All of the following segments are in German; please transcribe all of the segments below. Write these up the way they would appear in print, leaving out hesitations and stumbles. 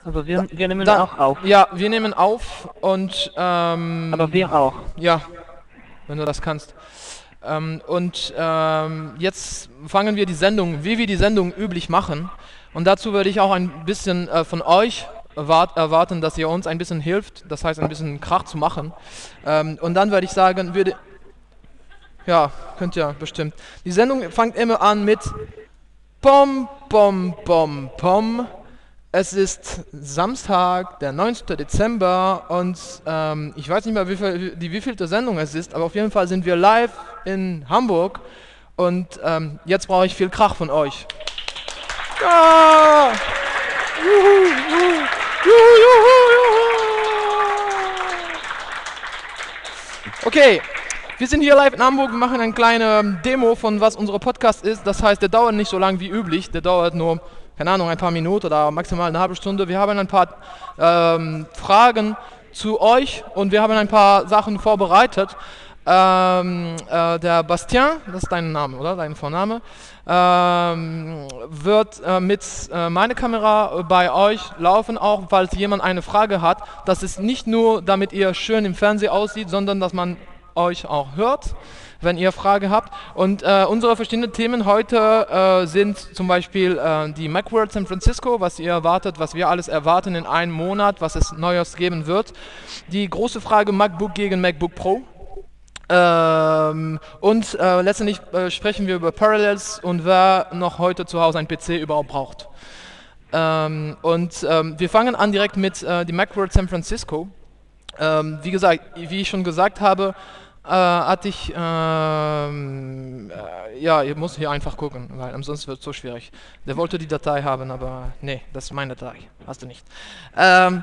Also wir nehmen auch auf. Ja, wir nehmen auf und Aber wir auch. ja, wenn du das kannst. Jetzt fangen wir die Sendung, wie wir die Sendung üblich machen. Und dazu würde ich auch ein bisschen von euch erwarten, dass ihr uns ein bisschen hilft, das heißt ein bisschen Krach zu machen. Und dann würde ich sagen, ja, könnt ihr bestimmt. Die Sendung fängt immer an mit Pom, Pom, Pom, Pom. Es ist Samstag, der 19. Dezember und ich weiß nicht mehr, wievielte Sendung es ist, aber auf jeden Fall sind wir live in Hamburg und jetzt brauche ich viel Krach von euch. Ja! Juhu, juhu, juhu, juhu, juhu. Okay, wir sind hier live in Hamburg, wir machen eine kleine Demo von was unser Podcast ist. Das heißt, der dauert nicht so lang wie üblich, der dauert nur, keine Ahnung, ein paar Minuten oder maximal eine halbe Stunde. Wir haben ein paar Fragen zu euch und wir haben ein paar Sachen vorbereitet. Der Bastien, das ist dein Name, oder? Dein Vorname, wird mit meiner Kamera bei euch laufen, auch falls jemand eine Frage hat. Das ist nicht nur, damit ihr schön im Fernsehen aussieht, sondern dass man euch auch hört, wenn ihr Frage habt. Und unsere verschiedenen Themen heute sind zum Beispiel die Macworld San Francisco, was ihr erwartet, was wir alles erwarten in einem Monat, was es Neues geben wird. Die große Frage MacBook gegen MacBook Pro. Letztendlich sprechen wir über Parallels und wer noch heute zu Hause einen PC überhaupt braucht. Wir fangen an direkt mit die Macworld San Francisco. Wie gesagt, wie ich schon gesagt habe, hatte ich, ja, ihr müsst hier einfach gucken, weil ansonsten wird es so schwierig. Der wollte die Datei haben, aber nee, das ist meine Datei, hast du nicht. Ja,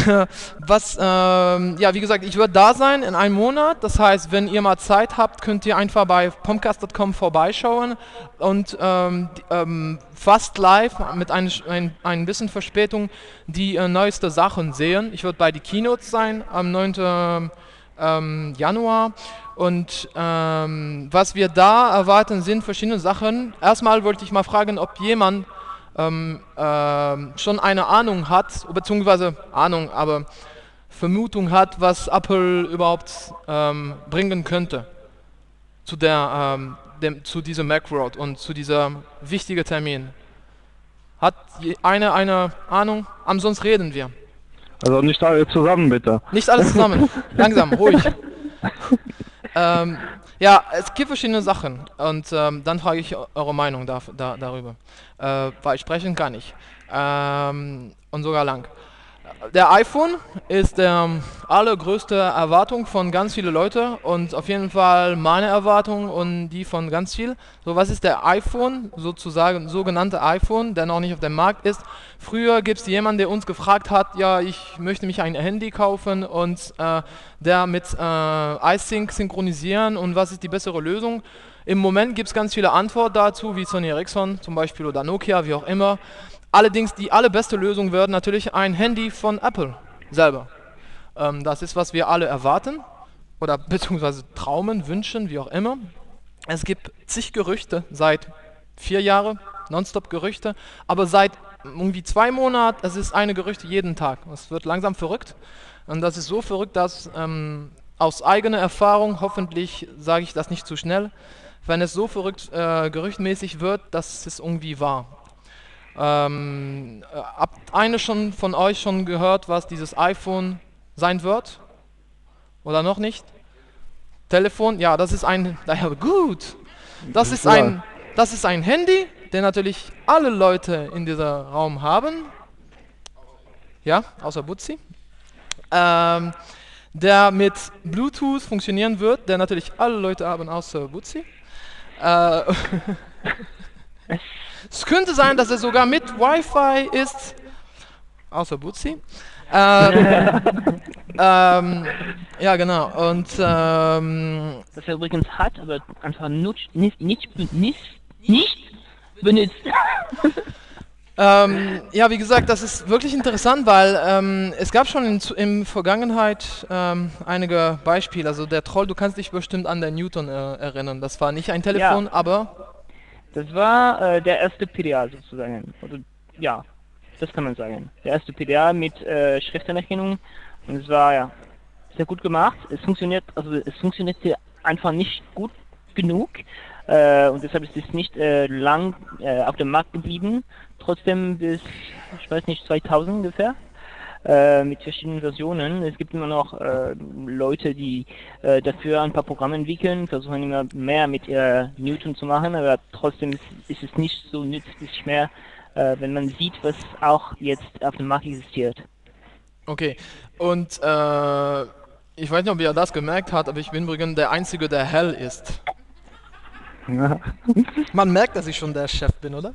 wie gesagt, ich werde da sein in einem Monat, das heißt, wenn ihr mal Zeit habt, könnt ihr einfach bei pomcast.com vorbeischauen und fast live mit ein bisschen Verspätung die neueste Sachen sehen. Ich werde bei die Keynotes sein am 9. Januar und was wir da erwarten sind verschiedene Sachen. Erstmal wollte ich mal fragen, ob jemand schon eine Ahnung hat, beziehungsweise Ahnung, aber Vermutung hat, was Apple überhaupt bringen könnte zu zu diesem Macworld und zu dieser wichtigen Termin. Hat eine Ahnung? Ansonsten reden wir. Also nicht alle zusammen, bitte. Nicht alles zusammen. Langsam, ruhig. Ja, es gibt verschiedene Sachen und dann frage ich eure Meinung darüber. Weil sprechen kann ich. Und sogar lang. Der iPhone ist der allergrößte Erwartung von ganz vielen Leuten und auf jeden Fall meine Erwartung und die von ganz viel. So, was ist der iPhone, sozusagen sogenannte iPhone, der noch nicht auf dem Markt ist? Früher gibt es jemanden, der uns gefragt hat, ja, ich möchte mich ein Handy kaufen und der mit iSync synchronisieren und was ist die bessere Lösung? Im Moment gibt es ganz viele Antworten dazu, wie Sony Ericsson zum Beispiel oder Nokia, wie auch immer. Allerdings die allerbeste Lösung wäre natürlich ein Handy von Apple selber. Das ist, was wir alle erwarten oder beziehungsweise träumen, wünschen, wie auch immer. Es gibt zig Gerüchte seit 4 Jahren, nonstop Gerüchte, aber seit irgendwie 2 Monaten, es ist eine Gerüchte jeden Tag. Es wird langsam verrückt und das ist so verrückt, dass aus eigener Erfahrung, hoffentlich sage ich das nicht zu schnell, wenn es so verrückt gerüchtmäßig wird, dass es irgendwie wahr. Habt eine schon von euch schon gehört, was dieses iPhone sein wird? Oder noch nicht? Telefon? Ja, das ist ein... Ja, gut. Das ist ein Handy, der natürlich alle Leute in diesem Raum haben. Ja, außer Butzi. Der mit Bluetooth funktionieren wird, der natürlich alle Leute haben, außer Butzi. Es könnte sein, dass er sogar mit Wi-Fi ist, außer Butzi. Ja, genau. Und Das er übrigens hat, aber einfach nicht benutzt. Ja, wie gesagt, das ist wirklich interessant, weil es gab schon in Vergangenheit einige Beispiele. Also der Troll, du kannst dich bestimmt an den Newton erinnern. Das war nicht ein Telefon, Ja. aber... Das war der erste PDA sozusagen. Oder, ja. Das kann man sagen. Der erste PDA mit Schriftanerkennung und es war ja sehr gut gemacht. Es funktionierte einfach nicht gut genug und deshalb ist es nicht lang auf dem Markt geblieben. Trotzdem bis, ich weiß nicht, 2000 ungefähr. Mit verschiedenen Versionen. Es gibt immer noch Leute, die dafür ein paar Programme entwickeln, versuchen immer mehr mit Newton zu machen, aber trotzdem ist es nicht so nützlich mehr, wenn man sieht, was auch jetzt auf dem Markt existiert. Okay, und ich weiß nicht, ob ihr das gemerkt habt, aber ich bin übrigens der Einzige, der hell ist. Ja. Man merkt, dass ich schon der Chef bin, oder?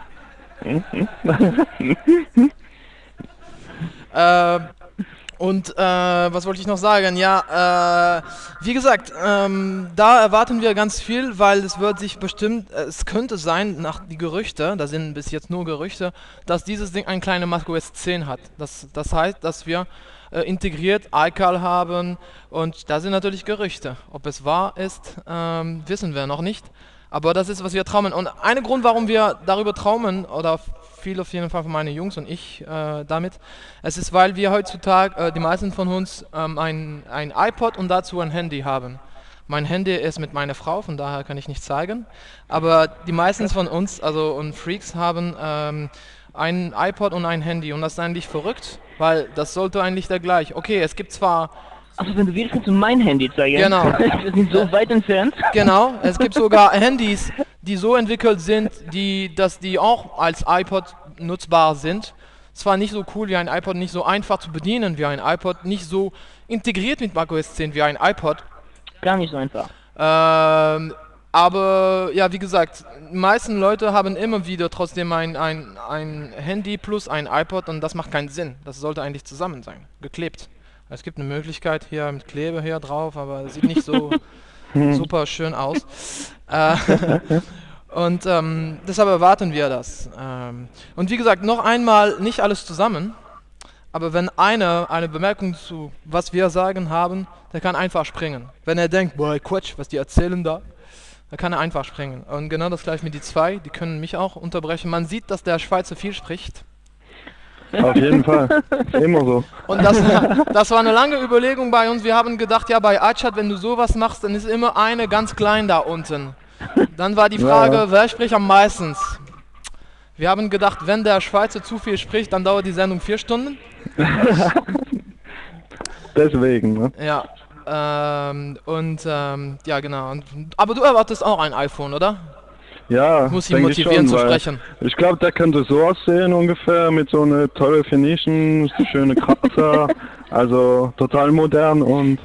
Was wollte ich noch sagen? Ja, wie gesagt, da erwarten wir ganz viel, weil es wird sich bestimmt, es könnte sein, nach die Gerüchte, da sind bis jetzt nur Gerüchte, dass dieses Ding eine kleine macOS 10 hat. Das heißt, dass wir integriert iCal haben und da sind natürlich Gerüchte. Ob es wahr ist, wissen wir noch nicht. Aber das ist, was wir träumen. Und ein Grund, warum wir darüber träumen, oder viel auf jeden Fall von meinen Jungs und ich damit, es ist, weil wir heutzutage, die meisten von uns, ein iPod und dazu ein Handy haben. Mein Handy ist mit meiner Frau, von daher kann ich nicht zeigen. Aber die meisten von uns, also und Freaks, haben ein iPod und ein Handy. Und das ist eigentlich verrückt, weil das sollte eigentlich der gleich. Okay, es gibt zwar... Also wenn du willst, kannst du mein Handy zeigen. Genau. Wir sind so weit entfernt. Genau, es gibt sogar Handys, die so entwickelt sind, dass die auch als iPod nutzbar sind. Zwar nicht so cool wie ein iPod, nicht so einfach zu bedienen wie ein iPod, nicht so integriert mit macOS 10 wie ein iPod. Gar nicht so einfach. Aber ja, wie gesagt, die meisten Leute haben immer wieder trotzdem ein Handy plus ein iPod und das macht keinen Sinn. Das sollte eigentlich zusammen sein, geklebt. Es gibt eine Möglichkeit hier mit Klebe hier drauf, aber es sieht nicht so super schön aus. Und deshalb erwarten wir das. Und wie gesagt, noch einmal, nicht alles zusammen, aber wenn einer eine Bemerkung zu was wir sagen haben, der kann einfach springen. Wenn er denkt, boah, Quatsch, was die erzählen da, dann kann er einfach springen. Und genau das gleiche mit die zwei, die können mich auch unterbrechen. Man sieht, dass der Schweizer viel spricht. Auf jeden Fall. Immer so. Und das war eine lange Überlegung bei uns. Wir haben gedacht, ja, bei iChat, wenn du sowas machst, dann ist immer eine ganz klein da unten. Dann war die Frage, Ja. Wer spricht am meisten? Wir haben gedacht, wenn der Schweizer zu viel spricht, dann dauert die Sendung 4 Stunden. Deswegen, ne? Ja, ja, genau. Aber du erwartest auch ein iPhone, oder? Ja, Muss ihn denke ich motivieren schon, zu weil sprechen. Ich glaube, der könnte so aussehen ungefähr, mit so einer tolle Definition, schöne Kratzer, also total modern und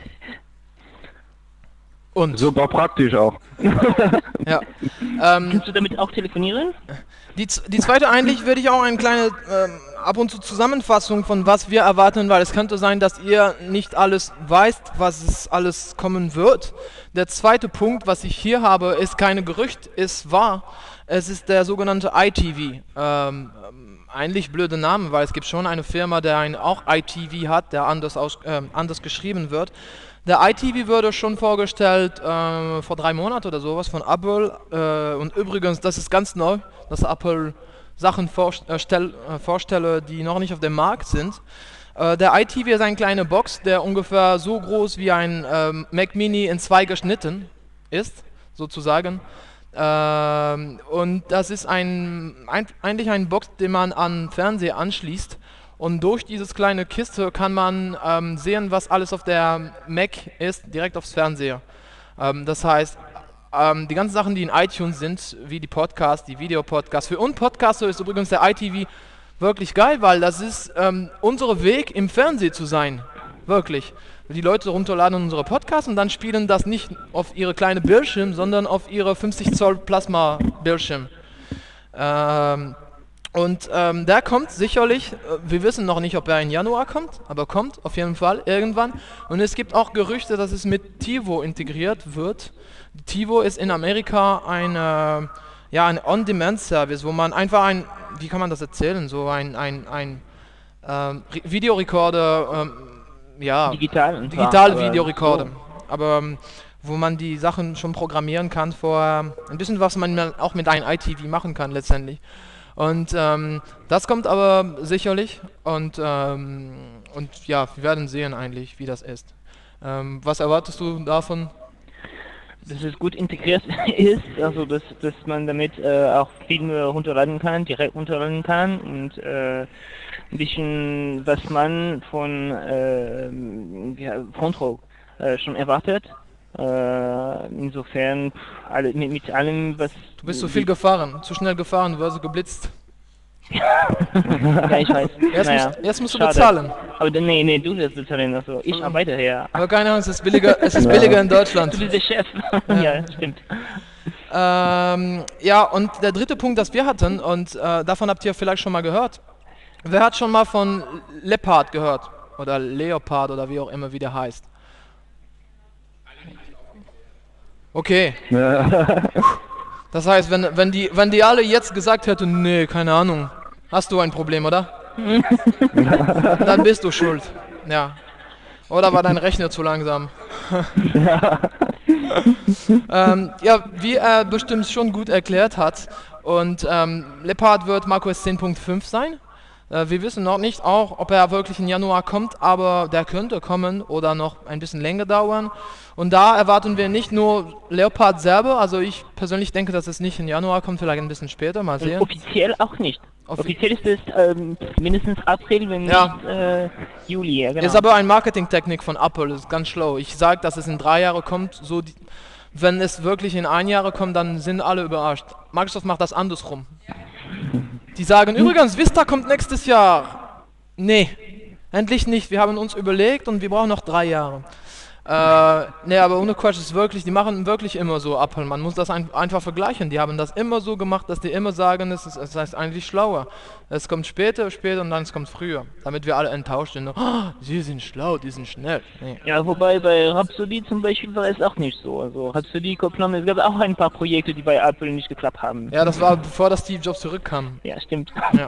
super praktisch auch. Ja. Kannst du damit auch telefonieren? Die zweite eigentlich würde ich auch eine kleine ab und zu Zusammenfassung von was wir erwarten, weil es könnte sein, dass ihr nicht alles weißt, was es alles kommen wird. Der zweite Punkt, was ich hier habe, ist keine Gerücht, ist wahr. Es ist der sogenannte iTV. Eigentlich blöde Name, weil es gibt schon eine Firma, der auch iTV hat, der anders geschrieben wird. Der iTV wurde schon vorgestellt vor 3 Monaten oder sowas von Apple. Und übrigens, das ist ganz neu, dass Apple Sachen vorstelle, die noch nicht auf dem Markt sind. Der iTV ist eine kleine Box, der ungefähr so groß wie ein Mac Mini in 2 geschnitten ist, sozusagen. Und das ist eigentlich ein Box, den man an Fernseher anschließt. Und durch dieses kleine Kiste kann man sehen, was alles auf der Mac ist, direkt aufs Fernseher. Das heißt, die ganzen Sachen, die in iTunes sind, wie die Podcasts, die Videopodcasts. Für uns Podcaster ist übrigens der iTV wirklich geil, weil das ist unser Weg im Fernsehen zu sein. Wirklich. Die Leute runterladen unsere Podcasts und dann spielen das nicht auf ihre kleine Bildschirm, sondern auf ihre 50 Zoll Plasma Bildschirm. Der kommt sicherlich, wir wissen noch nicht, ob er im Januar kommt, aber kommt auf jeden Fall irgendwann. Und es gibt auch Gerüchte, dass es mit TiVo integriert wird. TiVo ist in Amerika ein On-Demand-Service, wo man einfach wie kann man das erzählen, so ein Videorekorder, digital Videorekorder, aber wo man die Sachen schon programmieren kann ein bisschen was man auch mit einem iTV machen kann letztendlich. Und das kommt aber sicherlich und ja, wir werden sehen eigentlich, wie das ist. Was erwartest du davon? Dass es gut integriert ist, also dass man damit auch Filme runterladen kann, direkt runterladen kann und ein bisschen, was man von ja, Front Row schon erwartet. Insofern mit allem, was... Du bist zu viel gefahren, zu schnell gefahren, du wirst geblitzt. Ja, ich weiß. Jetzt musst du schade. bezahlen. Aber nee, du wirst bezahlen, also ich arbeite hier. Aber keine Ahnung, es ist billiger in Deutschland. Du bist der Chef. Ja, stimmt. Ja, und der dritte Punkt, das wir hatten, und davon habt ihr vielleicht schon mal gehört. Wer hat schon mal von Leopard gehört? Oder Leopard oder wie auch immer, wie der heißt. Okay. Das heißt, wenn die alle jetzt gesagt hätten, nee, keine Ahnung, hast du ein Problem, oder? Dann bist du schuld. Ja. Oder war dein Rechner zu langsam? Ja, wie er bestimmt schon gut erklärt hat. Und Leopard wird macOS 10.5 sein. Wir wissen noch nicht auch, ob er wirklich im Januar kommt, aber der könnte kommen oder noch ein bisschen länger dauern. Und da erwarten wir nicht nur Leopard selber, also ich persönlich denke, dass es nicht im Januar kommt, vielleicht ein bisschen später, mal sehen. Offiziell auch nicht. Offiziell ist es mindestens April, wenn Ja. nicht Juli. Ja, genau. Ist aber eine Marketingtechnik von Apple, das ist ganz schlau. Ich sage, dass es in 3 Jahre kommt, so wenn es wirklich in 1 Jahr kommt, dann sind alle überrascht. Microsoft macht das andersrum. Die sagen, übrigens, Vista kommt nächstes Jahr. Nee, endlich nicht. Wir haben uns überlegt und wir brauchen noch 3 Jahre. Nee, aber ohne Quatsch, ist wirklich, die machen wirklich immer so Apple. Man muss das einfach vergleichen. Die haben das immer so gemacht, dass die immer sagen, es heißt eigentlich schlauer. Es kommt später und dann es kommt früher. Damit wir alle enttäuscht sind. Oh, sie sind schlau, die sind schnell. Nee. Ja, wobei bei Rhapsody zum Beispiel war es auch nicht so. Also Rhapsody, Kopplung, es gab auch ein paar Projekte, die bei Apple nicht geklappt haben. Ja, das war bevor das Steve Jobs zurückkam. Ja, stimmt. Ja.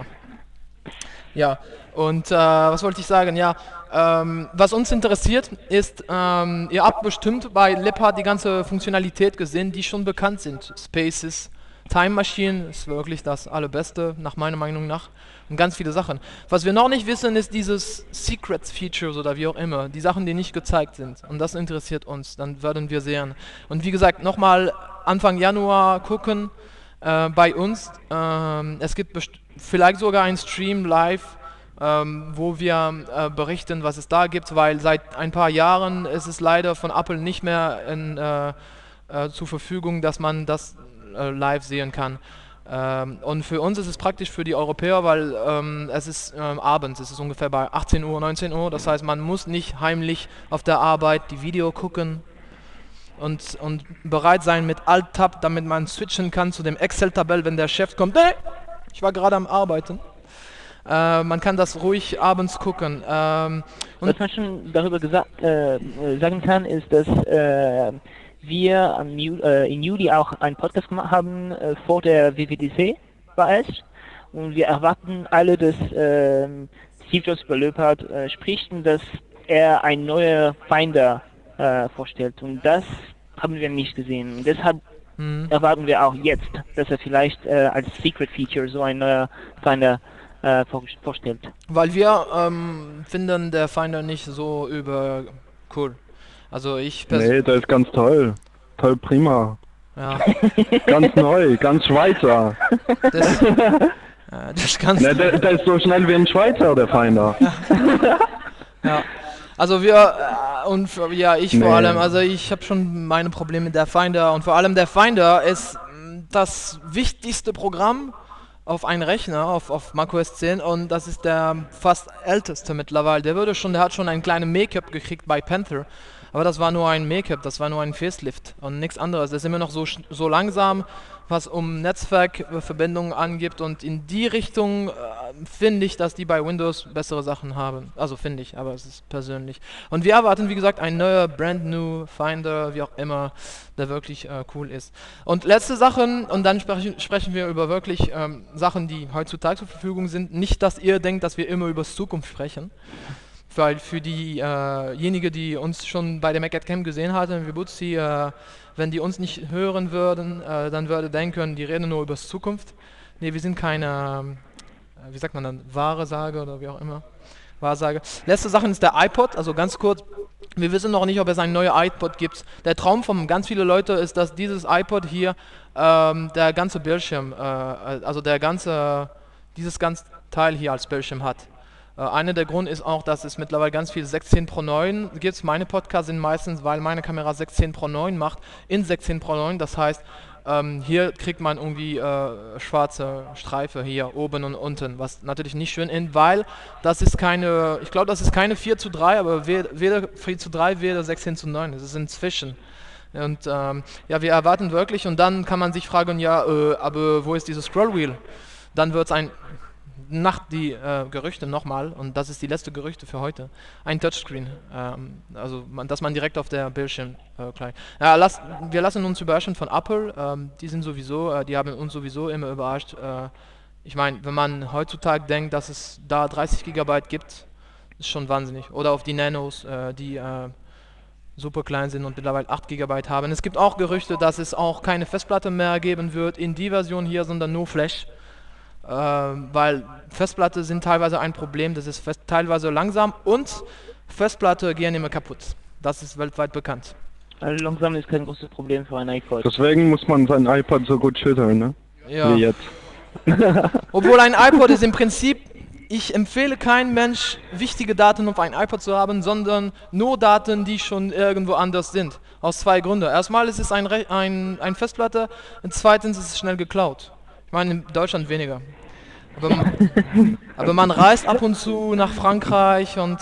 Ja, und was wollte ich sagen? Ja, was uns interessiert ist, ihr habt bestimmt bei Leopard die ganze Funktionalität gesehen, die schon bekannt sind. Spaces, Time Machine ist wirklich das Allerbeste, nach meiner Meinung nach. Und ganz viele Sachen. Was wir noch nicht wissen, ist dieses Secrets Features oder wie auch immer. Die Sachen, die nicht gezeigt sind. Und das interessiert uns. Dann werden wir sehen. Und wie gesagt, nochmal Anfang Januar gucken bei uns. Es gibt vielleicht sogar einen Stream live, wo wir berichten, was es da gibt, weil seit ein paar Jahren ist es leider von Apple nicht mehr zur Verfügung, dass man das live sehen kann. Und für uns ist es praktisch für die Europäer, weil es ist abends, es ist ungefähr bei 18 Uhr, 19 Uhr, das heißt, man muss nicht heimlich auf der Arbeit die Video gucken und bereit sein mit Alt-Tab, damit man switchen kann zu dem Excel-Tabell, wenn der Chef kommt, nee, ich war gerade am Arbeiten. Man kann das ruhig abends gucken. Was man schon darüber sagen kann, ist, dass wir im Juli auch einen Podcast gemacht haben vor der WWDC war es. Und wir erwarten alle, dass Steve Jobs über Leopard spricht und dass er ein neuer Finder vorstellt. Und das haben wir nicht gesehen. Und deshalb erwarten wir auch jetzt, dass er vielleicht als Secret Feature so ein neuer Finder vorstellt. Weil wir finden der Finder nicht so cool. Also ich Nee, der ist ganz toll. Toll, prima. Ja. Ganz neu, ganz Schweizer. Das ist ganz... Ne, der ist so schnell wie ein Schweizer, der Finder. Ja. Also wir ich vor Nee. allem, also ich habe schon meine Probleme mit der Finder und vor allem der Finder ist das wichtigste Programm auf einen Rechner, auf macOS 10 und das ist der fast älteste mittlerweile. Der hat schon einen kleinen Make-up gekriegt bei Panther, aber das war nur ein Make-up, das war nur ein Facelift und nichts anderes. Das ist immer noch so langsam, was Netzwerkverbindungen angibt und in die Richtung finde ich, dass die bei Windows bessere Sachen haben. Also finde ich, aber es ist persönlich. Und wir erwarten, wie gesagt, ein neuer Brand New Finder, wie auch immer, der wirklich cool ist. Und letzte Sachen, und dann sprechen wir über wirklich Sachen, die heutzutage zur Verfügung sind. Nicht, dass ihr denkt, dass wir immer über Zukunft sprechen. Weil für diejenigen, die uns schon bei der MacAdCamp gesehen hatten, wie Butzi, wenn die uns nicht hören würden, dann würde denken, die reden nur über Zukunft. Nee, wir sind keine, wie sagt man dann, Wahrsage oder wie auch immer. Wahrsage. Letzte Sache ist der iPod, also ganz kurz. Wir wissen noch nicht, ob es ein neuer iPod gibt. Der Traum von ganz vielen Leuten ist, dass dieses iPod hier der ganze Bildschirm, also dieses ganze Teil hier als Bildschirm hat. Einer der Gründe ist auch, dass es mittlerweile ganz viel 16 Pro 9 gibt. Meine Podcasts sind meistens, weil meine Kamera 16 Pro 9 macht, in 16 Pro 9. Das heißt, hier kriegt man irgendwie schwarze Streife hier oben und unten, was natürlich nicht schön ist, weil das ist keine, ich glaube, das ist keine 4:3, aber weder 4:3, weder 16:9. Das ist inzwischen. Und ja, wir erwarten wirklich, und dann kann man sich fragen, ja, aber wo ist dieses Scrollwheel? Dann wird es nach die Gerüchte nochmal, und das ist die letzte Gerüchte für heute, ein Touchscreen, dass man direkt auf der Bildschirm gleich. Ja, wir lassen uns überraschen von Apple, die haben uns sowieso immer überrascht. Ich meine, wenn man heutzutage denkt, dass es da 30 GB gibt, ist schon wahnsinnig. Oder auf die Nanos, die super klein sind und mittlerweile 8 GB haben. Es gibt auch Gerüchte, dass es auch keine Festplatte mehr geben wird in die Version hier, sondern nur Flash. Weil Festplatte sind teilweise ein Problem, das ist teilweise langsam und Festplatte gehen immer kaputt. Das ist weltweit bekannt. Also langsam ist kein großes Problem für ein iPod. Deswegen muss man sein iPad so gut schütteln, ne? Ja. Wie jetzt. Obwohl ein iPod ist im Prinzip, ich empfehle kein Mensch, wichtige Daten auf ein iPod zu haben, sondern nur Daten, die schon irgendwo anders sind. Aus zwei Gründen. Erstmal ist es ein Festplatte und zweitens ist es schnell geklaut. Ich meine, in Deutschland weniger. Aber man reist ab und zu nach Frankreich und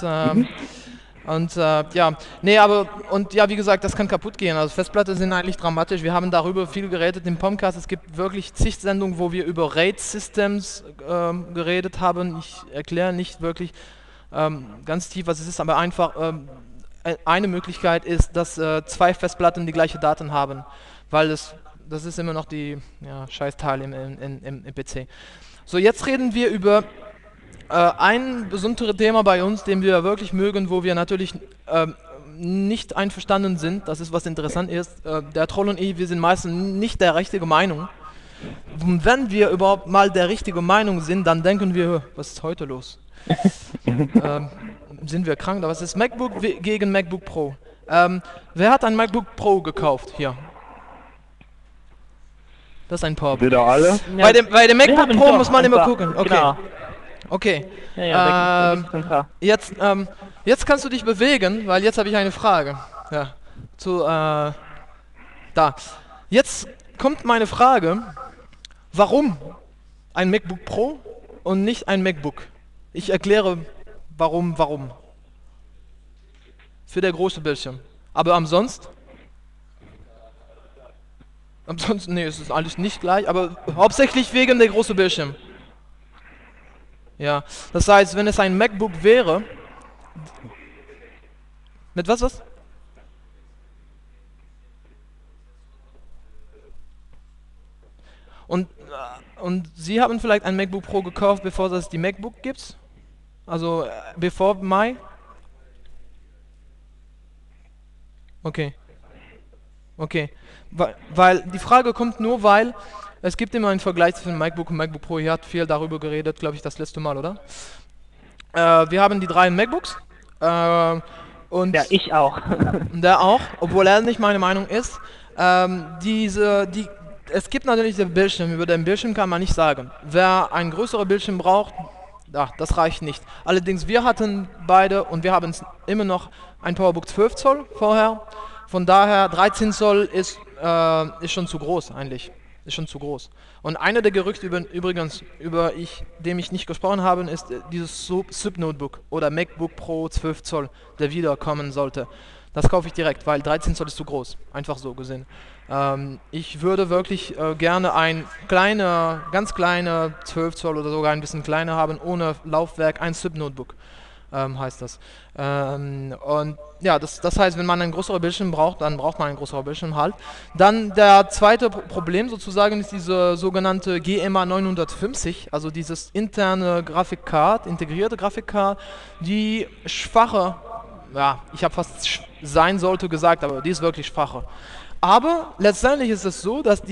ja, nee, und ja, wie gesagt, das kann kaputt gehen. Also Festplatten sind eigentlich dramatisch. Wir haben darüber viel geredet im Podcast. Es gibt wirklich zig Sendungen, wo wir über RAID-Systems geredet haben. Ich erkläre nicht wirklich ganz tief, was es ist, aber einfach eine Möglichkeit ist, dass zwei Festplatten die gleiche Daten haben, weil das ist immer noch die Scheißteil im PC. So, jetzt reden wir über ein besonderes Thema bei uns, den wir wirklich mögen, wo wir natürlich nicht einverstanden sind. Das ist, was interessant ist. Der Troll und ich, wir sind meistens nicht der richtige Meinung. Und wenn wir überhaupt mal der richtige Meinung sind, dann denken wir, was ist heute los? Sind wir krank? Was ist MacBook gegen MacBook Pro? Wer hat ein MacBook Pro gekauft? Hier. Das ist ein PowerPoint. Wieder alle? Ja, bei dem MacBook Pro muss man immer gucken. Okay. Genau. Okay. Ja, Jetzt kannst du dich bewegen, weil jetzt habe ich eine Frage. Ja. Da. Jetzt kommt meine Frage. Warum ein MacBook Pro und nicht ein MacBook? Ich erkläre, warum. Für der große Bildschirm. Aber ansonsten, nee, es ist alles nicht gleich, aber hauptsächlich wegen der großen Bildschirm. Ja, das heißt, wenn es ein MacBook wäre, mit was? Und Sie haben vielleicht ein MacBook Pro gekauft, bevor es die MacBook gibt? Also bevor Mai? Okay. Weil die Frage kommt nur, weil es gibt immer einen Vergleich zwischen MacBook und MacBook Pro. Ihr habt viel darüber geredet, glaube ich, das letzte Mal, oder? Wir haben die drei MacBooks. Und ja, ich auch. Der auch, obwohl er nicht meine Meinung ist. Es gibt natürlich den Bildschirm. Über den Bildschirm kann man nicht sagen. Wer einen größeren Bildschirm braucht, das reicht nicht. Allerdings, wir hatten beide und wir haben immer noch ein PowerBook 12 Zoll vorher. Von daher 13 Zoll ist schon zu groß eigentlich. Ist schon zu groß. Und einer der Gerüchte übrigens, dem ich nicht gesprochen habe, ist dieses Sub-Notebook oder MacBook Pro 12 Zoll, der wiederkommen sollte. Das kaufe ich direkt, weil 13 Zoll ist zu groß. Einfach so gesehen. Ich würde wirklich gerne ein ganz kleiner 12 Zoll oder sogar ein bisschen kleiner haben, ohne Laufwerk, ein Sub-Notebook. Heißt das. Und ja, das heißt, wenn man einen größeren Bildschirm braucht, dann braucht man einen größeren Bildschirm halt. Dann der zweite Problem sozusagen ist diese sogenannte GMA 950, also dieses interne integrierte Grafikcard, die schwache, ja, ich habe fast sein sollte gesagt, aber die ist wirklich schwacher. Aber letztendlich ist es so, dass die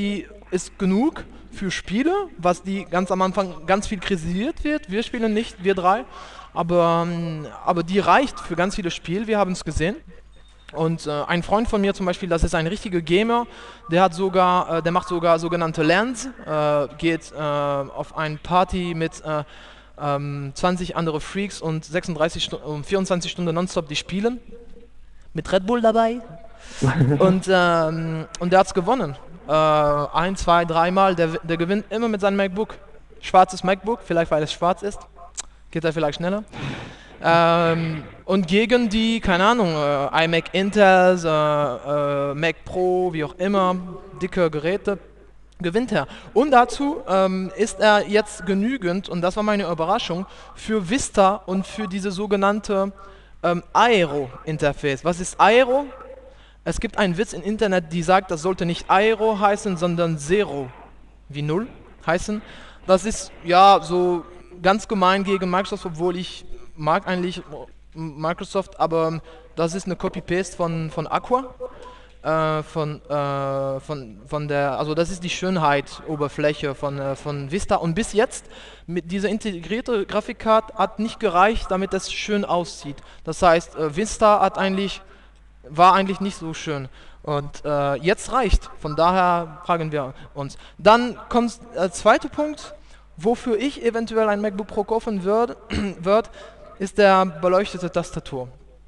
ist genug für Spiele, was die ganz am Anfang ganz viel kritisiert wird. Wir spielen nicht, wir drei, aber die reicht für ganz viele Spiele, wir haben es gesehen. Und ein Freund von mir zum Beispiel, das ist ein richtiger Gamer, der macht sogar sogenannte LANs, geht auf eine Party mit 20 andere Freaks und 24 Stunden nonstop die spielen, mit Red Bull dabei. Und der hat es gewonnen. Ein, zwei, dreimal, der gewinnt immer mit seinem MacBook. Schwarzes MacBook, vielleicht weil es schwarz ist, geht er vielleicht schneller. Und gegen die, keine Ahnung, iMac Intels, Mac Pro, wie auch immer, dicke Geräte, gewinnt er. Und dazu ist er jetzt genügend, und das war meine Überraschung, für Vista und für diese sogenannte Aero-Interface. Was ist Aero? Es gibt einen Witz im Internet, die sagt, das sollte nicht Aero heißen, sondern Zero, wie Null heißen. Das ist ja so ganz gemein gegen Microsoft, obwohl ich mag eigentlich Microsoft, aber das ist eine Copy-Paste von Aqua, von der, also das ist die Schönheit-Oberfläche von Vista, und bis jetzt mit dieser integrierten Grafikkarte hat nicht gereicht, damit es schön aussieht. Das heißt, Vista war eigentlich nicht so schön. Und jetzt reicht. Von daher fragen wir uns. Dann kommt der zweite Punkt, wofür ich eventuell ein MacBook Pro kaufen wird, ist der beleuchtete Tastatur.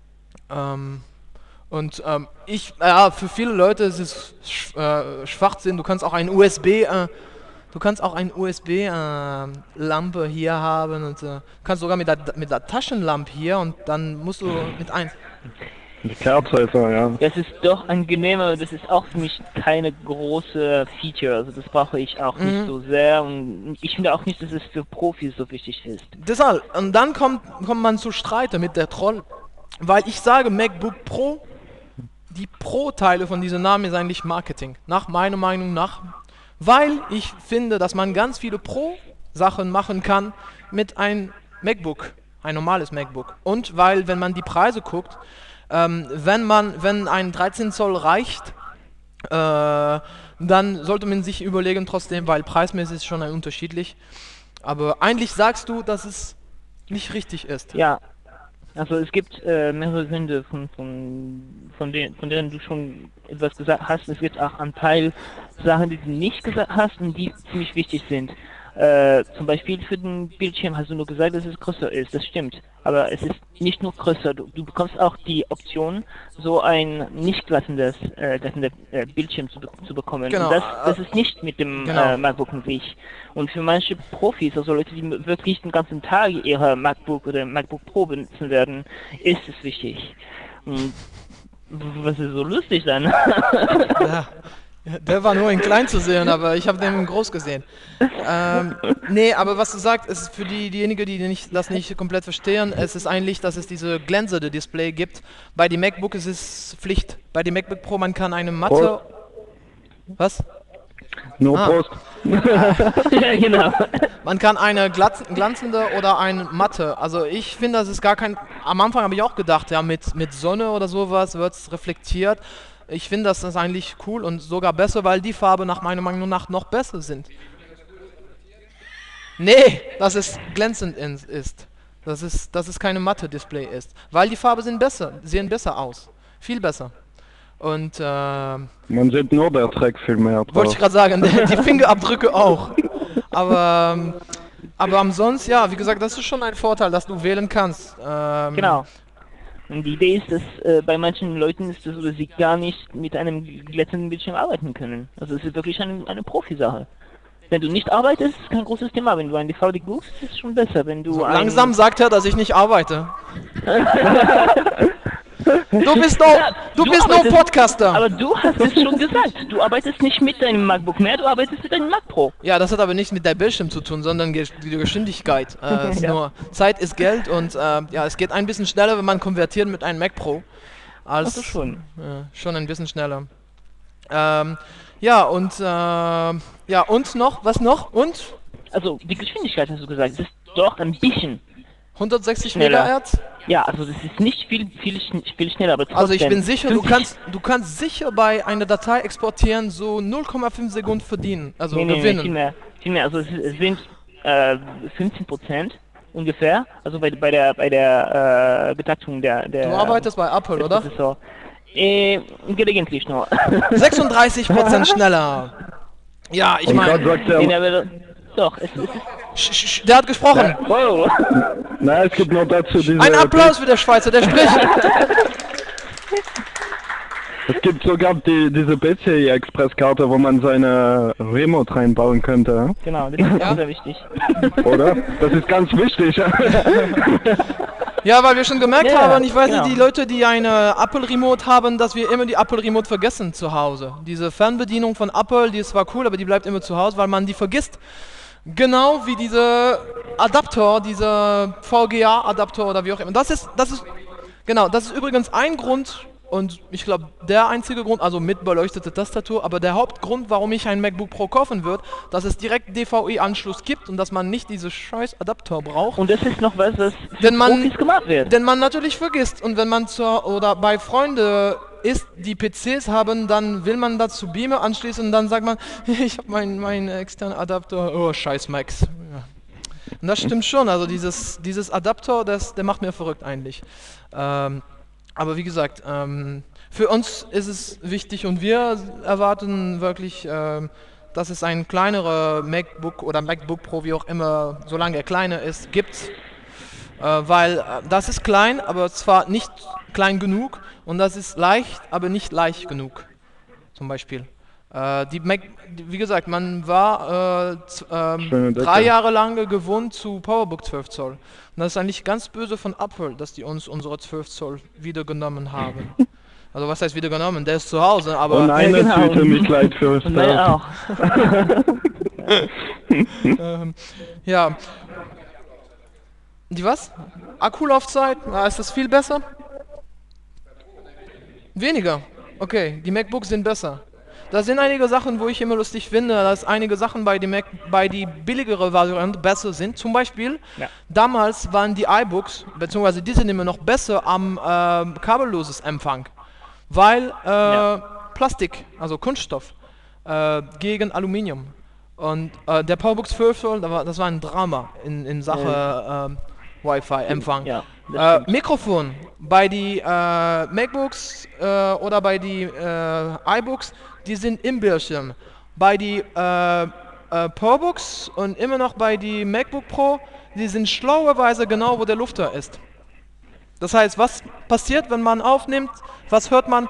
Für viele Leute ist es Schwachsinn. Du kannst auch ein Lampe hier haben und kannst sogar mit der Taschenlampe hier, und dann musst du mit eins. Die Kerze ist ja. Das ist doch angenehmer, aber das ist auch für mich keine große Feature, also das brauche ich auch nicht so sehr, und ich finde auch nicht, dass es für Profis so wichtig ist. Deshalb, und dann kommt man zu Streite mit der Troll, weil ich sage MacBook Pro, die Pro-Teile von diesem Namen ist eigentlich Marketing, nach meiner Meinung nach, weil ich finde, dass man ganz viele Pro-Sachen machen kann mit einem MacBook, ein normales MacBook, und weil, wenn man die Preise guckt, wenn ein 13 Zoll reicht, dann sollte man sich überlegen trotzdem, weil preismäßig ist schon unterschiedlich. Aber eigentlich sagst du, dass es nicht richtig ist. Ja, also es gibt mehrere Gründe, von denen du schon etwas gesagt hast. Es gibt auch ein Teil Sachen, die du nicht gesagt hast und die ziemlich wichtig sind. Zum Beispiel für den Bildschirm hast du nur gesagt, dass es größer ist, das stimmt. Aber es ist nicht nur größer, du bekommst auch die Option, so ein nicht glattendes Bildschirm zu bekommen. Genau. Und das ist nicht mit dem MacBook möglich. Und für manche Profis, also Leute, die wirklich den ganzen Tag ihre MacBook oder MacBook Pro benutzen werden, ist es wichtig. Und was ist so lustig dann? Ja. Der war nur in klein zu sehen, aber ich habe den in groß gesehen. Nee, aber was du sagst, ist für diejenigen, die das nicht komplett verstehen, es ist eigentlich, dass es diese glänzende Display gibt. Bei dem MacBook ist es Pflicht. Bei dem MacBook Pro, man kann eine matte... Was? Nur Prost. Ja, genau. Man kann eine glanzende oder eine matte. Also ich finde, das ist gar kein... Am Anfang habe ich auch gedacht, ja, mit Sonne oder sowas wird es reflektiert. Ich finde, das ist eigentlich cool und sogar besser, weil die Farben nach meiner Meinung nach noch besser sind. Nee, dass es glänzend ist. Dass es keine matte Display ist. Weil die Farben sehen besser aus. Viel besser. Und man sieht nur der Dreck viel mehr drauf. Wollte ich gerade sagen, die Fingerabdrücke auch. Aber ansonsten, ja, wie gesagt, das ist schon ein Vorteil, dass du wählen kannst. Genau. Und die Idee ist, dass bei manchen Leuten ist es so, dass sie gar nicht mit einem glänzenden Bildschirm arbeiten können. Also es ist wirklich eine Profisache. Wenn du nicht arbeitest, ist kein großes Thema. Wenn du ein DVD guckst, ist es schon besser. Wenn du langsam sagt er, dass ich nicht arbeite. Du bist nur Podcaster. Aber du hast es schon gesagt. Du arbeitest nicht mit deinem MacBook mehr, du arbeitest mit deinem Mac Pro. Ja, das hat aber nichts mit der Bildschirm zu tun, sondern die Geschwindigkeit. Nur Zeit ist Geld und es geht ein bisschen schneller, wenn man konvertiert mit einem Mac Pro. Also schon. Schon ein bisschen schneller. Und noch? Was noch? Und? Also die Geschwindigkeit hast du gesagt, das ist doch ein bisschen 160 Schneller. Megahertz? Ja, also das ist nicht viel schneller, aber trotzdem. Also ich bin sicher, 50 du kannst sicher bei einer Datei exportieren so 0,5 Sekunden verdienen, also Nee, gewinnen. viel mehr. Viel mehr. Also es sind 15% ungefähr. Also bei der Betaktung der Du arbeitest bei Apple, des oder? Prozessor. Gelegentlich nur. 36% schneller. Ja, ich Und gerade meine, sagt er, Nee, aber doch, es ist. der hat gesprochen. Wow! na, es gibt noch dazu diese... Ein Applaus für der Schweizer, der spricht. Es gibt sogar diese PCI-Express-Karte, wo man seine Remote reinbauen könnte, Genau, das ist Ja. auch sehr wichtig. oder? Das ist ganz wichtig. Ja, weil wir schon gemerkt Ja, haben, ich weiß genau. nicht, die Leute, die eine Apple Remote haben, dass wir immer die Apple Remote vergessen zu Hause. Diese Fernbedienung von Apple, die ist zwar cool, aber die bleibt immer zu Hause, weil man die vergisst. Genau wie diese Adapter, dieser VGA-Adapter oder wie auch immer. Das ist übrigens ein Grund, und ich glaube der einzige Grund, also mit beleuchtete Tastatur, aber der Hauptgrund, warum ich ein MacBook Pro kaufen würde, dass es direkt DVI-Anschluss gibt und dass man nicht diese scheiß Adapter braucht. Und das ist noch was für Denn man- Profis gemacht wird. Den man natürlich vergisst, und wenn man oder bei Freunde ist, die PCs haben, dann will man dazu Beamer anschließen und dann sagt man, ich habe meinen externen Adapter, oh scheiß Max. Ja. Und das stimmt schon, also dieses Adapter, der macht mir verrückt eigentlich. Aber wie gesagt, für uns ist es wichtig und wir erwarten wirklich, dass es ein kleinerer MacBook oder MacBook Pro, wie auch immer, solange er kleiner ist, gibt. Weil das ist klein, aber zwar nicht klein genug, und das ist leicht, aber nicht leicht genug, zum Beispiel. Wie gesagt, man war Schöne Decke. 3 Jahre lang gewohnt zu PowerBook 12 Zoll. Und das ist eigentlich ganz böse von Apple, dass die uns unsere 12 Zoll wieder genommen haben. Also was heißt wieder genommen? Der ist zu Hause, aber... Und eine genau. Tüte Mitleid für Und meine auch. Ja. Die was? Akkulaufzeit? Ist das viel besser? Weniger. Okay, die MacBooks sind besser. Da sind einige Sachen, wo ich immer lustig finde, dass einige Sachen bei die billigere Variante besser sind. Zum Beispiel, Ja. damals waren die iBooks, beziehungsweise die sind immer noch besser am kabelloses Empfang. Weil Plastik, also Kunststoff, gegen Aluminium. Und der PowerBook 12 Zoll, das war ein Drama in Sache Wi-Fi-Empfang. Ja, das stimmt. Mikrofon bei die MacBooks oder bei die iBooks, die sind im Bildschirm. Bei die PowerBooks und immer noch bei die MacBook Pro, die sind schlauerweise genau, wo der Lufter ist. Das heißt, was passiert, wenn man aufnimmt? Was hört man?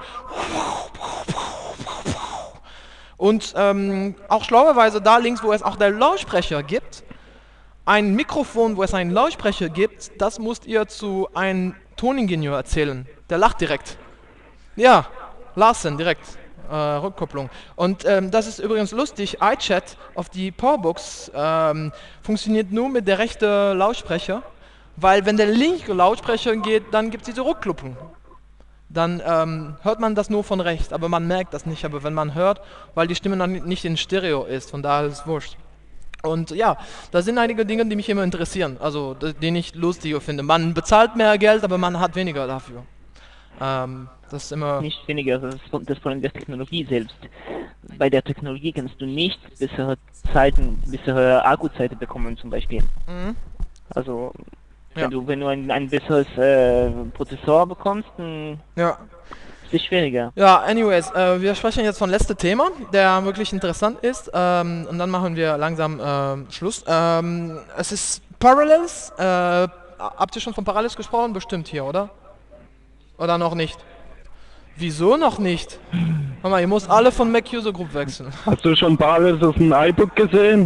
Und auch schlauerweise da links, wo es auch der Lautsprecher gibt, ein Mikrofon, wo es einen Lautsprecher gibt, das müsst ihr zu einem Toningenieur erzählen. Der lacht direkt. Ja, Larsen direkt. Rückkopplung. Und das ist übrigens lustig, iChat auf die PowerBooks funktioniert nur mit der rechten Lautsprecher, weil wenn der linke Lautsprecher geht, dann gibt es diese Rückkopplung. Dann hört man das nur von rechts, aber man merkt das nicht. Aber wenn man hört, weil die Stimme noch nicht in Stereo ist, von daher ist es wurscht. Und ja, da sind einige Dinge, die mich immer interessieren, also die ich lustiger finde. Man bezahlt mehr Geld, aber man hat weniger dafür. Das ist immer... Nicht weniger, das ist das Problem der Technologie selbst. Bei der Technologie kannst du nicht bessere Akkuzeiten bekommen zum Beispiel. Mhm. Also Ja. wenn du ein besseres Prozessor bekommst, dann Ja. ist es schwieriger. Ja, anyways, wir sprechen jetzt von letztem Thema, der wirklich interessant ist, und dann machen wir langsam Schluss. Es ist Parallels, habt ihr schon von Parallels gesprochen? Bestimmt hier, oder? Oder noch nicht? Wieso noch nicht? Hör mal, ihr müsst alle von Mac User Group wechseln. Hast du schon Parallels auf dem iBook gesehen?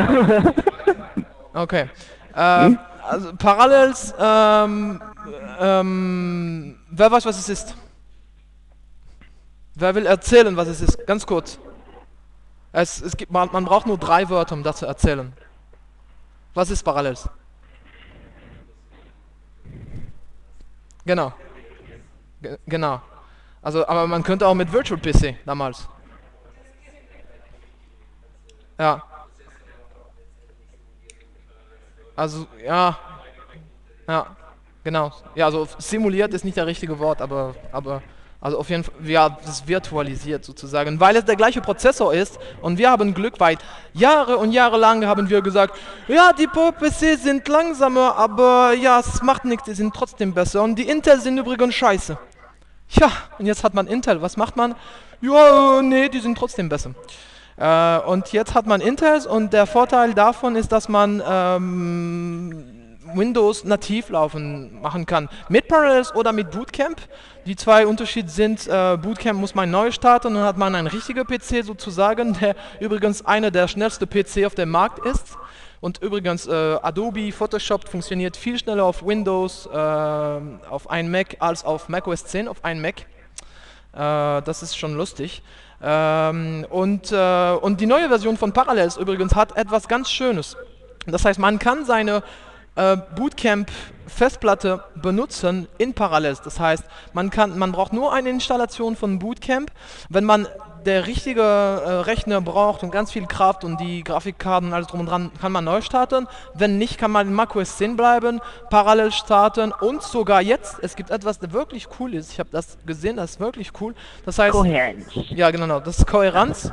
Okay. Also Parallels, wer weiß, was es ist? Wer will erzählen, was es ist? Ganz kurz. Man braucht nur 3 Wörter, um das zu erzählen. Was ist Parallels? Genau. Genau. Also, aber man könnte auch mit Virtual PC damals. Ja. Also, ja. Ja, genau. Ja, also simuliert ist nicht der richtige Wort, aber also auf jeden Fall, ja, das ist virtualisiert sozusagen, weil es der gleiche Prozessor ist und wir haben Glück, weil Jahre und Jahre lang haben wir gesagt, ja, die PowerPC sind langsamer, aber ja, es macht nichts, die sind trotzdem besser und die Intel sind übrigens scheiße. Ja, und jetzt hat man Intel, was macht man? Ja, nee, die sind trotzdem besser. Und jetzt hat man Intels und der Vorteil davon ist, dass man Windows nativ laufen machen kann. Mit Parallels oder mit Bootcamp. Die zwei Unterschiede sind, Bootcamp muss man neu starten und dann hat man einen richtigen PC sozusagen, der übrigens einer der schnellsten PC auf dem Markt ist. Und übrigens, Adobe Photoshop funktioniert viel schneller auf Windows, auf einem Mac, als auf macOS 10 auf einem Mac. Das ist schon lustig. Und die neue Version von Parallels übrigens hat etwas ganz Schönes. Das heißt, man kann seine Bootcamp-Festplatte benutzen in Parallels. Das heißt, man braucht nur eine Installation von Bootcamp. Wenn man der richtige Rechner braucht und ganz viel Kraft und die Grafikkarten und alles drum und dran, kann man neu starten. Wenn nicht, kann man in macOS 10 bleiben, parallel starten und sogar jetzt, es gibt etwas, das wirklich cool ist. Ich habe das gesehen, das ist wirklich cool. Das heißt, Kohärenz. ja, genau, das ist Kohärenz.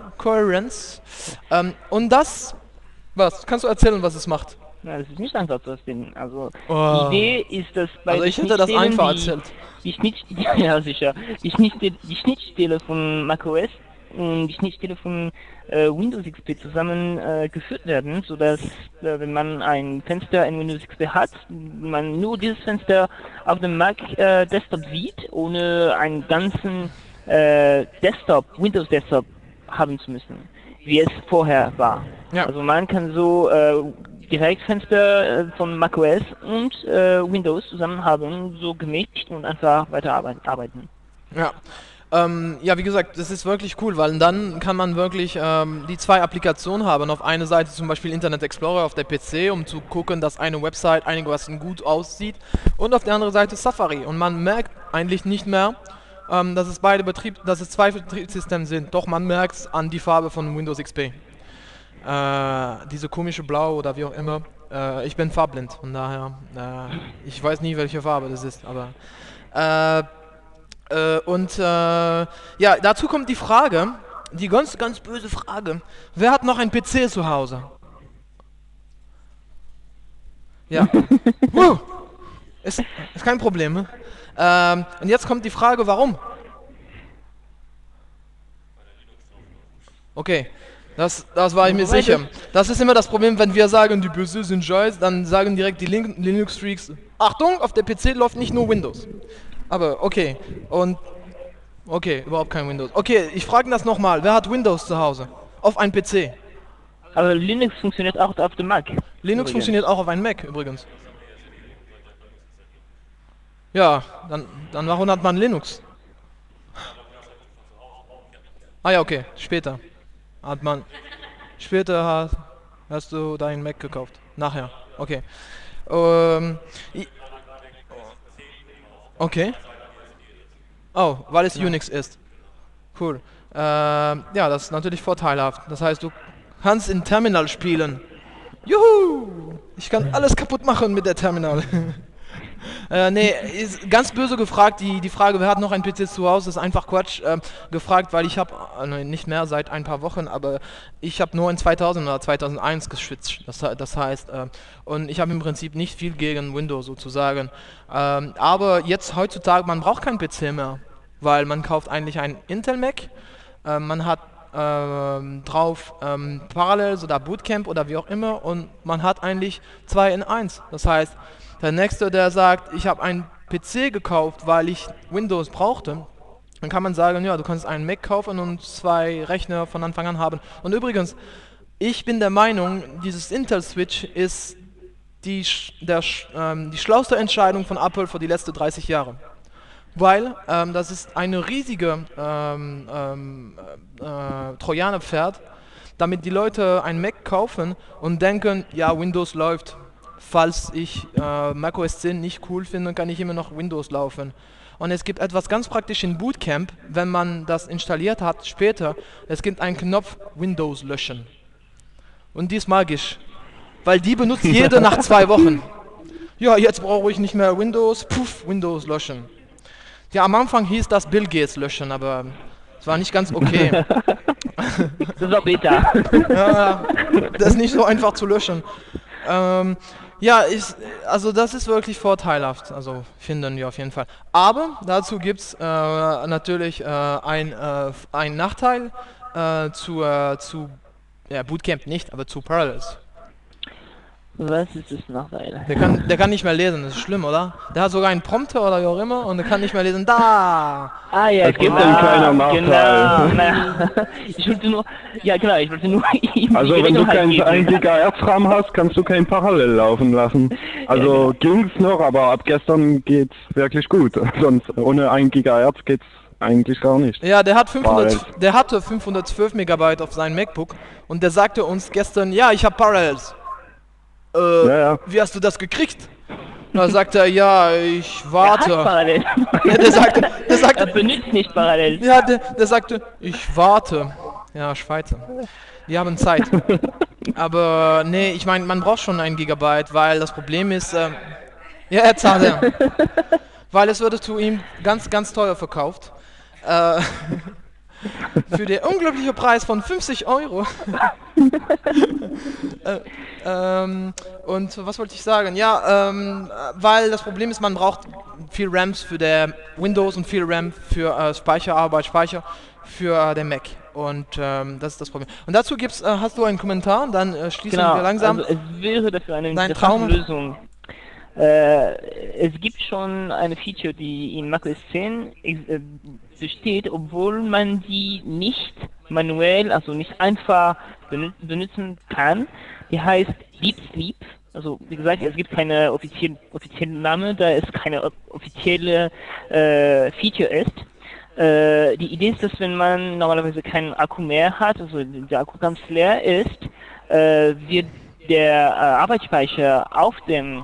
Und das, was? Kannst du erzählen, was es macht? Na, das ist nicht einfach zu verstehen. Also Oh. die Idee ist, dass bei Also den ich hätte das Schnittstellen einfach erzählt. ja, sicher. Die Schnittstelle von macOS und die Schnittstelle von Windows XP zusammen geführt werden, sodass wenn man ein Fenster in Windows XP hat, man nur dieses Fenster auf dem Mac Desktop sieht, ohne einen ganzen Windows Desktop haben zu müssen, wie es vorher war. Ja. Also man kann so direkt Fenster von macOS und Windows zusammen haben, so gemischt und einfach weiter arbeiten. Ja. Ja, wie gesagt, das ist wirklich cool, weil dann kann man wirklich die zwei Applikationen haben. Auf einer Seite zum Beispiel Internet Explorer auf der PC, um zu gucken, dass eine Website einigermaßen gut aussieht. Und auf der anderen Seite Safari. Und man merkt eigentlich nicht mehr, dass es zwei Betriebssysteme sind. Doch man merkt es an die Farbe von Windows XP. Diese komische Blau oder wie auch immer. Ich bin farblind, von daher, ich weiß nie, welche Farbe das ist, aber ja, dazu kommt die Frage, die ganz, ganz böse Frage, wer hat noch einen PC zu Hause? Ja. Ist kein Problem. Ne? Und jetzt kommt die Frage, warum? Okay. Das war ich mir sicher. Das ist immer das Problem, wenn wir sagen, die Böse sind scheiße, dann sagen direkt die Linux-Freaks, Achtung, auf der PC läuft nicht nur Windows. Aber okay, okay, überhaupt kein Windows. Okay, ich frage das nochmal, wer hat Windows zu Hause? Auf einem PC? Aber Linux funktioniert auch auf dem Mac. Linux funktioniert auch auf einem Mac übrigens. Ja, dann warum hat man Linux? Ah ja, okay, später. Später hast du deinen Mac gekauft. Nachher. Okay. Okay. Oh, weil es Unix ist. Cool. Ja, das ist natürlich vorteilhaft. Das heißt, du kannst in Terminal spielen. Juhu! Ich kann alles kaputt machen mit der Terminal. Nee, ist ganz böse gefragt, die Frage, wer hat noch ein PC zu Hause, ist einfach Quatsch. Gefragt, weil ich habe, nicht mehr seit ein paar Wochen, aber ich habe nur in 2000 oder 2001 geswitcht. Das heißt, und ich habe im Prinzip nicht viel gegen Windows sozusagen. Aber jetzt heutzutage, man braucht keinen PC mehr, weil man kauft eigentlich einen Intel Mac, man hat drauf Parallels oder Bootcamp oder wie auch immer und man hat eigentlich 2 in 1. Das heißt, der Nächste, der sagt, ich habe einen PC gekauft, weil ich Windows brauchte, dann kann man sagen, ja, du kannst einen Mac kaufen und 2 Rechner von Anfang an haben. Und übrigens, ich bin der Meinung, dieses Intel-Switch ist die schlauste Entscheidung von Apple für die letzten 30 Jahre. Weil das ist eine riesige Trojanerpferd, damit die Leute einen Mac kaufen und denken, ja, Windows läuft. Falls ich macOS 10 nicht cool finde, kann ich immer noch Windows laufen. Und es gibt etwas ganz praktisch in Bootcamp, wenn man das installiert hat, später, es gibt einen Knopf Windows löschen. Und die ist magisch, weil die benutzt jeder nach 2 Wochen. ja, jetzt brauche ich nicht mehr Windows, puff, Windows löschen. Ja, am Anfang hieß das Bill Gates löschen, aber es war nicht ganz okay. Das war Beta. Ja, das ist nicht so einfach zu löschen. Ja, also das ist wirklich vorteilhaft, also finden wir auf jeden Fall. Aber dazu gibt es natürlich einen Nachteil zu ja, Bootcamp nicht, aber zu Parallels. Was ist das Nachteil? Der kann nicht mehr lesen, das ist schlimm, oder? Der hat sogar einen Prompter oder wie auch immer und der kann nicht mehr lesen. Da! Ah ja, Es gibt einen kleinen Nachteil. genau. Na, ich wollte nur, ja genau, ich wollte nur ihm Also die wenn du Gelegenheit keinen geben. 1 GHz RAM hast, kannst du kein Parallel laufen lassen. Also ging's noch, aber ab gestern geht's wirklich gut. Sonst ohne 1 GHz geht's eigentlich gar nicht. Ja, der hatte 512 Megabyte auf seinem MacBook und der sagte uns gestern, ja, ich habe Parallels. Ja. Wie hast du das gekriegt? Da sagte er, ja, ich Er hat warte. parallel. Ja, der Er sagte, benutzt nicht parallel. ja, der sagte, ich warte. Ja, Schweizer. Die haben Zeit. Aber nee, ich meine, man braucht schon 1 Gigabyte, weil das Problem ist, ja, er zahlt ja. Weil es wurde zu ihm ganz, ganz teuer verkauft. Für den unglaublichen Preis von 50 Euro. Und was wollte ich sagen? Ja, weil das Problem ist, man braucht viel RAMs für der Windows und viel RAM für Speicher für den Mac. Und das ist das Problem. Und dazu hast du einen Kommentar, dann schließen wir langsam. Also es wäre dafür eine Dein interessante Traum? Lösung. Es gibt schon eine Feature, die in macOS 10 besteht, obwohl man die nicht manuell, also nicht einfach benutzen kann. Die heißt Deep Sleep. Also wie gesagt, es gibt keine offizielle Name, da es keine offizielle Feature ist. Die Idee ist, dass wenn man normalerweise keinen Akku mehr hat, also der Akku ganz leer ist, wird der Arbeitsspeicher auf dem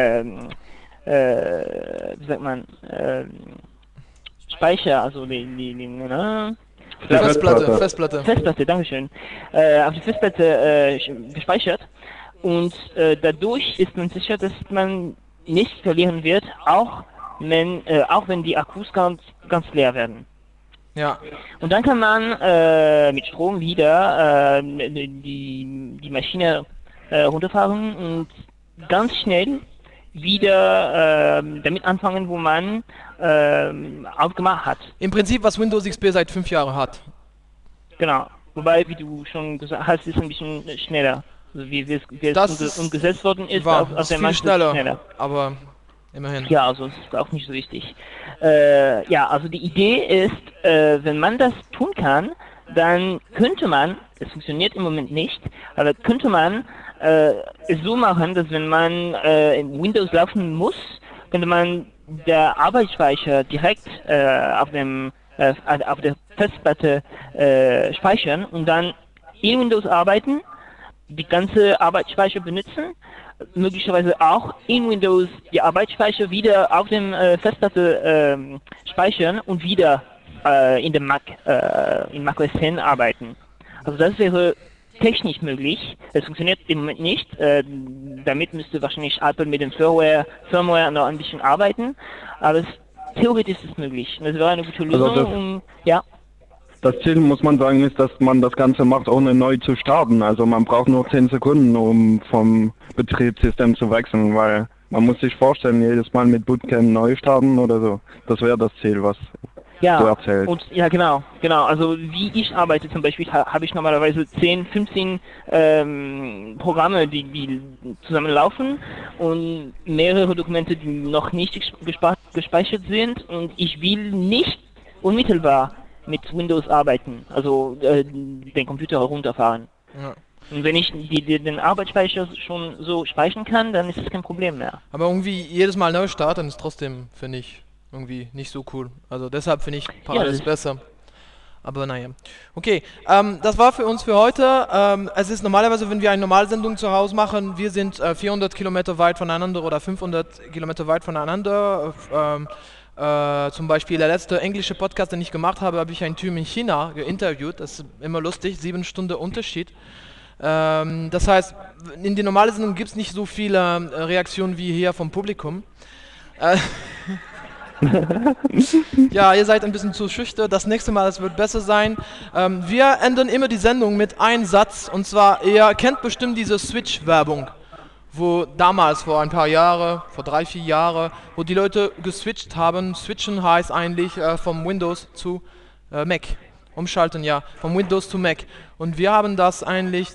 wie sagt man, Speicher, also Festplatte, Dankeschön, auf die Festplatte gespeichert und dadurch ist man sicher, dass man nicht verlieren wird, auch wenn die Akkus ganz leer werden. Ja. Und dann kann man mit Strom wieder die Maschine runterfahren und ganz schnell wieder damit anfangen, wo man aufgemacht hat. Im Prinzip, was Windows XP seit 5 Jahren hat. Genau. Wobei, wie du schon gesagt hast, ist ein bisschen schneller. Also wie es umgesetzt worden ist, War auf der viel Maschine schneller, aber immerhin. Ja, also es ist auch nicht so wichtig. Ja, also die Idee ist, wenn man das tun kann, dann könnte man, es funktioniert im Moment nicht, aber könnte man es so machen, dass wenn man in Windows laufen muss, könnte man der Arbeitsspeicher direkt auf der Festplatte speichern und dann in Windows arbeiten, die ganze Arbeitsspeicher benutzen, möglicherweise auch in Windows die Arbeitsspeicher wieder auf dem Festplatte speichern und wieder in Mac OS X arbeiten. Also das wäre technisch möglich. Es funktioniert im Moment nicht. Damit müsste wahrscheinlich Apple mit dem Firmware noch ein bisschen arbeiten. Aber theoretisch ist es möglich. Das wäre eine gute Lösung. Ja. Das Ziel, muss man sagen, ist, dass man das Ganze macht, ohne neu zu starten. Also man braucht nur 10 Sekunden, um vom Betriebssystem zu wechseln, weil man muss sich vorstellen, jedes Mal mit Bootcamp neu starten oder so. Das wäre das Ziel, was du erzählst. Und ja, genau. Also wie ich arbeite zum Beispiel, habe ich normalerweise 10, 15 Programme, die zusammenlaufen und mehrere Dokumente, die noch nicht gespeichert sind und ich will nicht unmittelbar mit Windows arbeiten, also den Computer herunterfahren. Ja. Und wenn ich den Arbeitsspeicher schon so speichern kann, dann ist es kein Problem mehr. Aber irgendwie jedes Mal neu starten ist trotzdem, finde ich, irgendwie nicht so cool. Also deshalb finde ich Parallels besser. Aber naja. Okay, das war für uns für heute. Es ist normalerweise, wenn wir eine Normalsendung zu Hause machen, wir sind 400 Kilometer weit voneinander oder 500 Kilometer weit voneinander. Zum Beispiel der letzte englische Podcast, den ich gemacht habe, habe ich einen Typ in China geinterviewt. Das ist immer lustig, 7 Stunden Unterschied. Das heißt, in den normalen Sendungen gibt es nicht so viele Reaktionen wie hier vom Publikum. Ja, ihr seid ein bisschen zu schüchtern. Das nächste Mal, es wird besser sein. Wir ändern immer die Sendung mit einem Satz. Und zwar, ihr kennt bestimmt diese Switch-Werbung, wo damals vor ein paar Jahren, vor 3-4 Jahren, wo die Leute geswitcht haben. Switchen heißt eigentlich vom Windows zu Mac. Umschalten, ja, vom Windows zu Mac. Und wir haben das eigentlich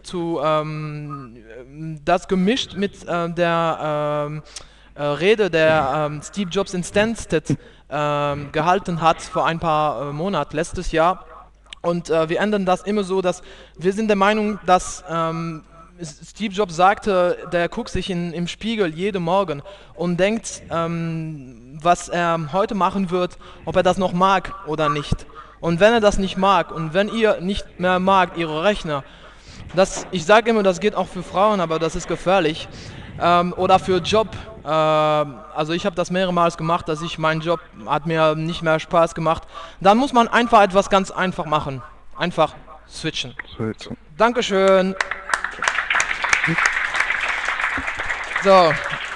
das gemischt mit der Rede, der Steve Jobs in Stansted gehalten hat vor ein paar Monaten, letztes Jahr. Und wir ändern das immer so, dass wir sind der Meinung, dass Steve Jobs sagte, der guckt sich im Spiegel jeden Morgen und denkt, was er heute machen wird, ob er das noch mag oder nicht. Und wenn er das nicht mag und wenn ihr nicht mehr mag, ihre Rechner, ich sage immer, das geht auch für Frauen, aber das ist gefährlich, oder für Job, also ich habe das mehrere Mal gemacht, dass mein Job hat mir nicht mehr Spaß gemacht, dann muss man einfach etwas ganz einfach machen, einfach switchen. Dankeschön. So.